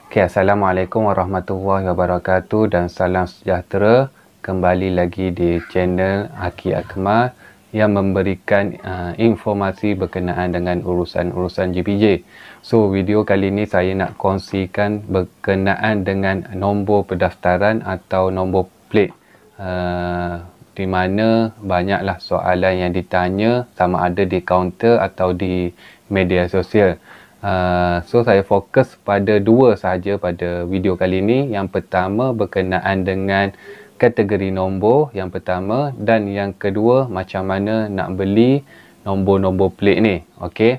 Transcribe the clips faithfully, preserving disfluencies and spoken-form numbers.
Okay, Assalamualaikum warahmatullahi wabarakatuh dan salam sejahtera. Kembali lagi di channel Aki Akmal yang memberikan uh, informasi berkenaan dengan urusan-urusan J P J. So, video kali ini saya nak kongsikan berkenaan dengan nombor pendaftaran atau nombor plate. Uh, di mana banyaklah soalan yang ditanya sama ada di kaunter atau di media sosial. Uh, so saya fokus pada dua sahaja pada video kali ini. Yang pertama berkenaan dengan kategori nombor yang pertama, dan yang kedua macam mana nak beli nombor-nombor plate ni. Okey.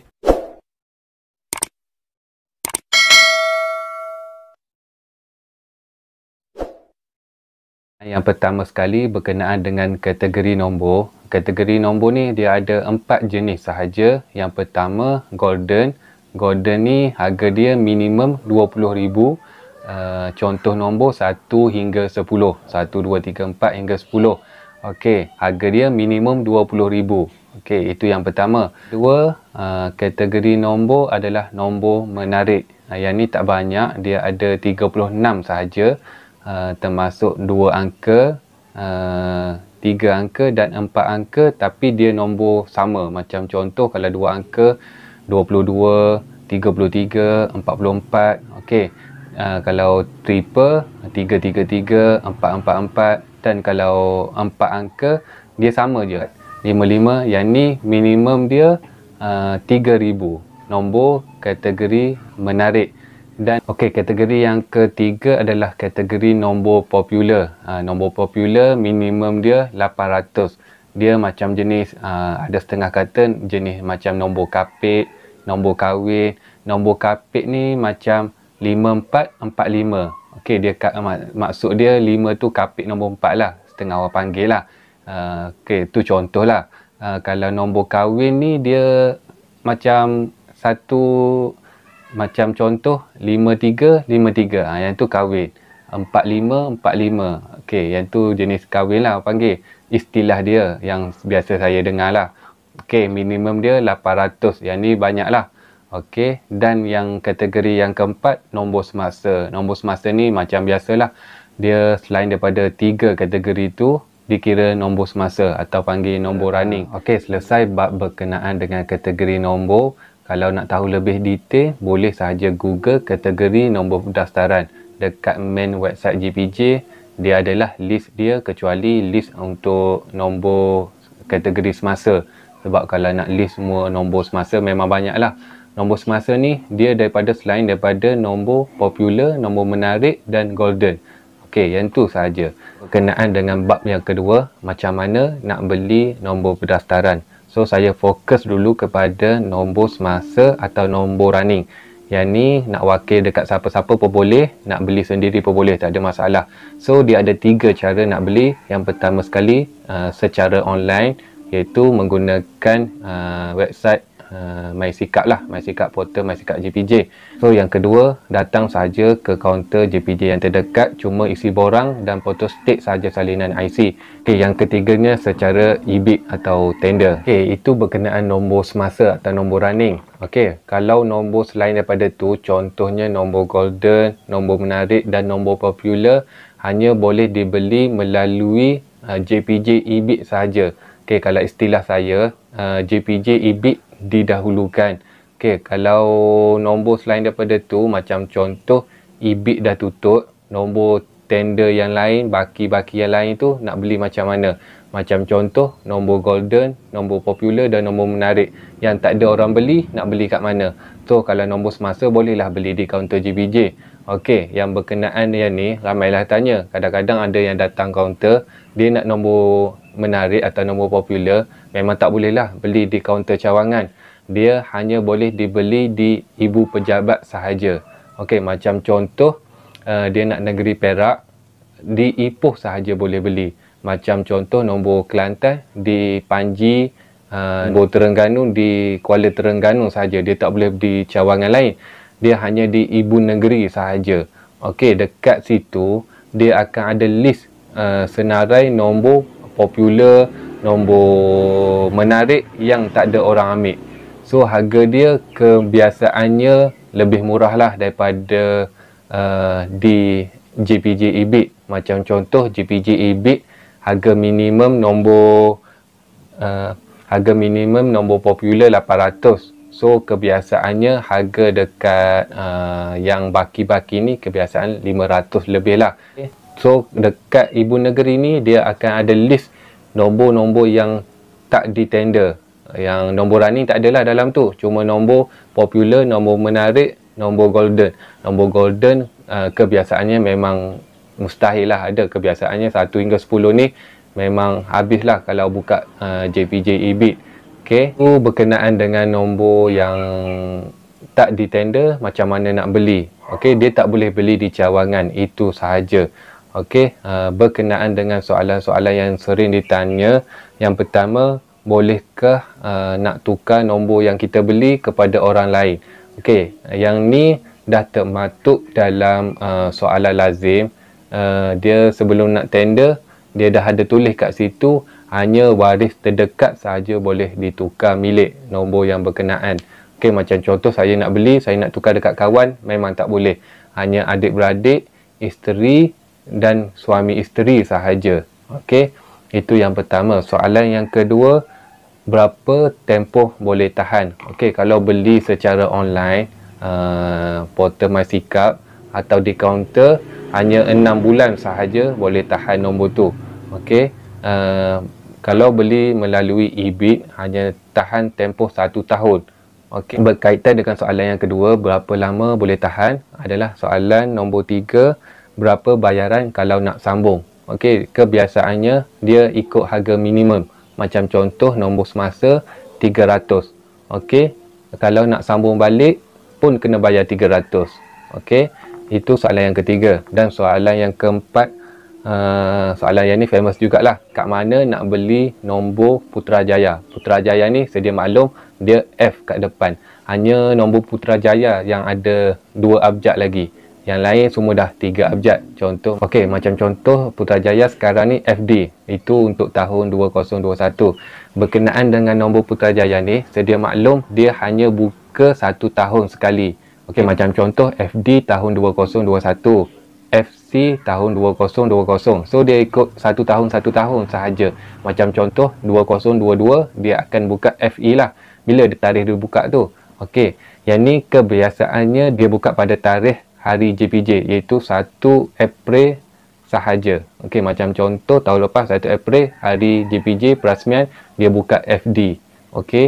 Yang pertama sekali berkenaan dengan kategori nombor. Kategori nombor ni dia ada empat jenis sahaja. Yang pertama golden. Golden ni harga dia minimum dua puluh ribu. Uh, contoh nombor satu hingga sepuluh. satu, dua, tiga, empat hingga sepuluh. Okey, harga dia minimum dua puluh ribu. Okey, itu yang pertama. Dua, uh, kategori nombor adalah nombor menarik. Uh, yang ni tak banyak, dia ada tiga puluh enam sahaja. Uh, termasuk dua angka, uh, tiga angka dan empat angka, tapi dia nombor sama. Macam contoh kalau dua angka dua puluh dua, tiga puluh tiga, empat puluh empat. Okey. Uh, kalau triple tiga tiga tiga, empat empat empat, dan kalau empat angka dia sama je. lima lima, yang ni minimum dia uh, tiga ribu. Nombor kategori menarik. Dan okey, kategori yang ketiga adalah kategori nombor popular. Uh, nombor popular minimum dia lapan ratus. Dia macam jenis uh, ada setengah kata jenis macam nombor kapit, nombor kahwin. Nombor kapit ni macam lima empat empat lima. Okey, dia mak, maksud dia lima tu kapit nombor empat lah. Setengah orang panggil lah. Uh, Okey, tu contoh lah. Uh, kalau nombor kahwin ni dia macam satu, macam contoh lima tiga lima tiga. Ha, yang tu kahwin. empat lima empat lima. Okey, yang tu jenis kahwin lah panggil. Istilah dia yang biasa saya dengar lah. Okey, minimum dia lapan ratus. Yang ni banyak lah. Okey, dan yang kategori yang keempat, nombor semasa. Nombor semasa ni macam biasalah. Dia selain daripada tiga kategori tu, dikira nombor semasa atau panggil nombor running. Okey, selesai bab berkenaan dengan kategori nombor. Kalau nak tahu lebih detail, boleh sahaja Google kategori nombor pendaftaran. Dekat main website J P J, dia adalah list dia, kecuali list untuk nombor kategori semasa. Sebab kalau nak list semua nombor semasa memang banyak lah. Nombor semasa ni dia daripada selain daripada nombor popular, nombor menarik dan golden. Okey, yang tu sahaja. Berkenaan dengan bab yang kedua, macam mana nak beli nombor pendaftaran. So saya fokus dulu kepada nombor semasa atau nombor running. Yang ni nak wakil dekat siapa-siapa pun boleh, nak beli sendiri pun boleh, tak ada masalah. So dia ada tiga cara nak beli. Yang pertama sekali uh, secara online, iaitu menggunakan uh, website Uh, MySikap lah, MySikap portal MySikap J P J. So yang kedua, datang saja ke kaunter J P J yang terdekat, cuma isi borang dan photostat saja salinan I C. Okey, yang ketiganya secara e-bid atau tender. Okey, itu berkenaan nombor semasa atau nombor running. Okey, kalau nombor selain daripada tu, contohnya nombor golden, nombor menarik dan nombor popular, hanya boleh dibeli melalui uh, J P J e-bid sahaja. Okey, kalau istilah saya, uh, J P J e-bid didahulukan. Okey, kalau nombor selain daripada tu, macam contoh e-bid dah tutup, nombor tender yang lain, baki-baki yang lain tu nak beli macam mana? Macam contoh nombor golden, nombor popular dan nombor menarik yang tak ada orang beli, nak beli kat mana? So kalau nombor semasa bolehlah beli di kaunter J P J. Okey, yang berkenaan yang ni ramailah tanya. Kadang-kadang ada yang datang kaunter, dia nak nombor menarik atau nombor popular, memang tak bolehlah beli di kaunter cawangan. Dia hanya boleh dibeli di ibu pejabat sahaja. Okey, macam contoh uh, dia nak negeri Perak, di Ipoh sahaja boleh beli. Macam contoh nombor Kelantan di Panji, uh, nombor Terengganu di Kuala Terengganu sahaja. Dia tak boleh di cawangan lain. Dia hanya di ibu negeri sahaja. Okey, dekat situ dia akan ada list uh, senarai nombor popular, nombor menarik yang tak ada orang ambil. So harga dia kebiasaannya lebih murah lah daripada uh, di J P J E B I T. Macam contoh J P J E B I T, harga minimum nombor uh, harga minimum nombor popular lapan ratus. So kebiasaannya harga dekat uh, yang baki-baki ni kebiasaan lima ratus lebih lah. Okay. So dekat ibu negeri ni dia akan ada list nombor-nombor yang tak ditender. Yang nombor running tak adalah dalam tu. Cuma nombor popular, nombor menarik, nombor golden. Nombor golden uh, kebiasaannya memang mustahil lah ada. Kebiasaannya satu hingga sepuluh ni memang habislah kalau buka uh, J P J E B I T. Okey, itu berkenaan dengan nombor yang tak ditender, macam mana nak beli. Okey, dia tak boleh beli di cawangan, itu sahaja. Okey, uh, berkenaan dengan soalan-soalan yang sering ditanya. Yang pertama, bolehkah uh, nak tukar nombor yang kita beli kepada orang lain? Okey, yang ni dah termaktub dalam uh, soalan lazim. Uh, dia sebelum nak tender, dia dah ada tulis kat situ, hanya waris terdekat sahaja boleh ditukar milik nombor yang berkenaan. Okey, macam contoh saya nak beli, saya nak tukar dekat kawan, memang tak boleh. Hanya adik-beradik, isteri dan suami isteri sahaja. Okey, itu yang pertama. Soalan yang kedua, berapa tempoh boleh tahan? Okey, kalau beli secara online, uh, portal MySikap atau di kaunter, hanya enam bulan sahaja boleh tahan nombor tu. Okey, uh, kalau beli melalui E B I T hanya tahan tempoh satu tahun. Okey, berkaitan dengan soalan yang kedua, berapa lama boleh tahan, adalah soalan nombor tiga, berapa bayaran kalau nak sambung. Okey, kebiasaannya dia ikut harga minimum. Macam contoh nombor Semasa tiga ratus. Okey, kalau nak sambung balik pun kena bayar tiga ratus. Okey, itu soalan yang ketiga. Dan soalan yang keempat, uh, soalan yang ni famous jugalah. Kat mana nak beli nombor Putrajaya? Putrajaya ni sedia maklum dia F kat depan. Hanya nombor Putrajaya yang ada dua abjad lagi. Yang lain semua dah tiga abjad. Contoh, okey, macam contoh Putrajaya sekarang ni F D. Itu untuk tahun dua ribu dua puluh satu. Berkenaan dengan nombor Putrajaya ni, sedia maklum dia hanya buka satu tahun sekali. Okey, macam contoh F D tahun dua ribu dua puluh satu, F C tahun dua ribu dua puluh. So dia ikut satu tahun satu tahun sahaja. Macam contoh dua ribu dua puluh dua dia akan buka F E lah. Bila tarikh dia buka tu? Okey, yang ni kebiasaannya dia buka pada tarikh hari J P J, iaitu satu April sahaja. Okey, macam contoh tahun lepas satu April hari J P J perasmian dia buka F D. Okey,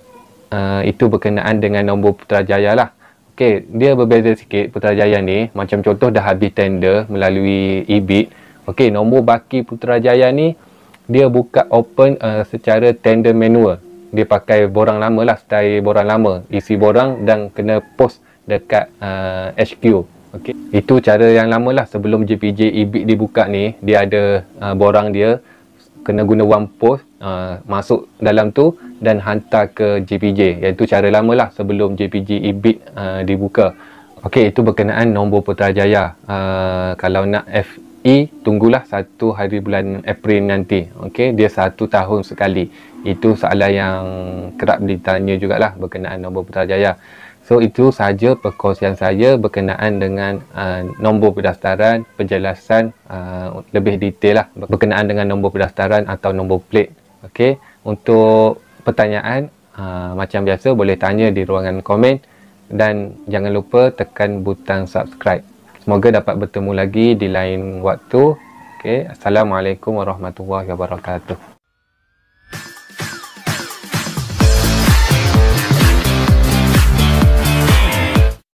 uh, itu berkenaan dengan nombor Putrajaya lah. Okey, dia berbeza sikit Putrajaya ni. Macam contoh dah habis tender melalui E B I T. Okey, nombor baki Putrajaya ni dia buka open uh, secara tender manual. Dia pakai borang lama lah, style borang lama. Isi borang dan kena post dekat uh, H Q. Okey, itu cara yang lama lah. Sebelum J P J E B I T dibuka ni, dia ada uh, borang dia, kena guna one post, uh, masuk dalam tu dan hantar ke J P J. Iaitu cara lama lah sebelum J P J E B I T uh, dibuka. Okey, itu berkenaan nombor Putrajaya. Uh, kalau nak F E, tunggulah satu hari bulan April nanti. Okey, dia satu tahun sekali. Itu soalan yang kerap ditanya jugalah berkenaan nombor Putrajaya. So itu sahaja perkongsian saya berkenaan dengan uh, nombor pendaftaran, penjelasan uh, lebih detail lah berkenaan dengan nombor pendaftaran atau nombor plate. Okey, untuk pertanyaan uh, macam biasa boleh tanya di ruangan komen dan jangan lupa tekan butang subscribe. Semoga dapat bertemu lagi di lain waktu. Okey, Assalamualaikum warahmatullahi wabarakatuh.